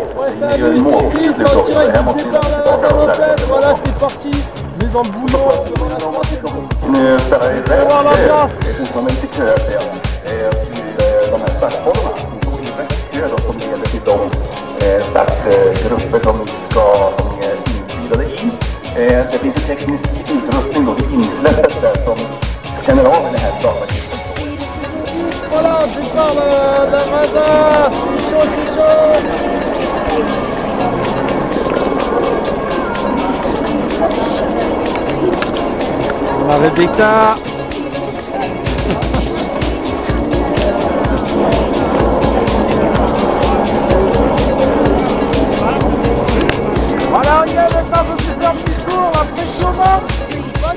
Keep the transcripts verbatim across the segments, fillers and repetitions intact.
individuellement, le jour est vraiment très voilà, c'est parti. Mise en boulot. Per voir l'ambiance. Startgrupper som ska inspirade in. Det finns en teknisk utrustning då vid insläppet där som känner av det här datakortet. Voilà, c'est ça le radar. C'est chaud, c'est chaud. On a Rebecca. Voilà, on y est maintenant, on peut se faire un petit tour, la pression monte.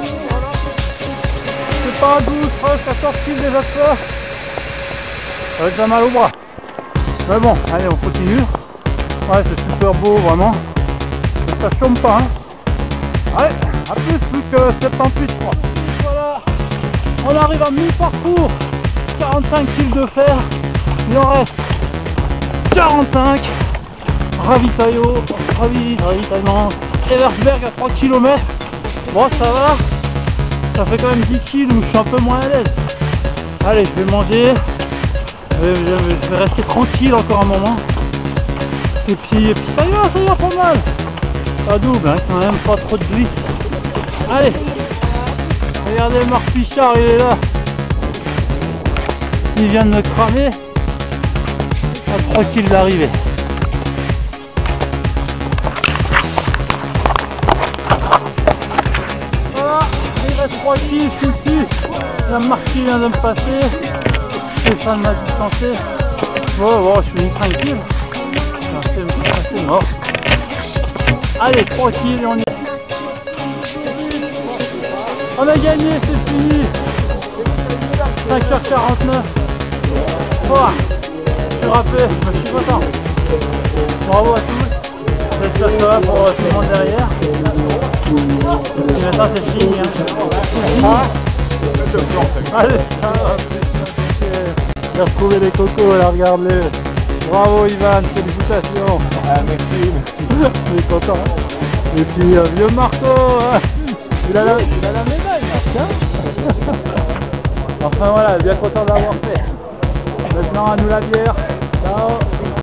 C'est pas un douze, treize, quatorze kills déjà de ça. Ça va être pas mal au bras. Mais bon, allez, on continue. Ouais, c'est super beau, vraiment. Ça chôme pas, hein. Allez, à plus, plus que soixante-dix-huit, je crois. Voilà, on arrive à mi-parcours. quarante-cinq kills de fer. Il en reste quarante-cinq. Ravitaillot, ravi, ravitaillement, Eversberg à trois kilomètres. Bon, ça va, ça fait quand même dix kills où je suis un peu moins à l'aise. Allez, je vais manger, je vais, je vais rester tranquille encore un moment. Et puis, et puis ça y va, ça y va pas mal. Ça double, hein, quand même, pas trop de glisse. Allez, regardez Marc Pichard, il est là. Il vient de me cramer à trois kills d'arrivée. trois kills, je suis dessus. La marque qui vient de me passer. Stéphane m'a distancé. Bon, bon, je suis tranquille. C'est mort. Allez, trois kills et on y est. On a gagné, c'est fini. cinq heures quarante-neuf. Voilà. Je suis rappelé, je suis content. Bravo à tous. J'espère que ça va pour tout le monde derrière. Et maintenant c'est fini, hein. Ah. Allez, j'ai retrouvé les cocos, là, regarde-les. Bravo Ivan, félicitations. Ah, merci. Je suis content. Hein. Et puis euh, vieux Marco, hein. il, a la, il a la médaille, Marc, hein. Enfin voilà, bien content d'avoir fait. Maintenant à nous la bière. Ciao.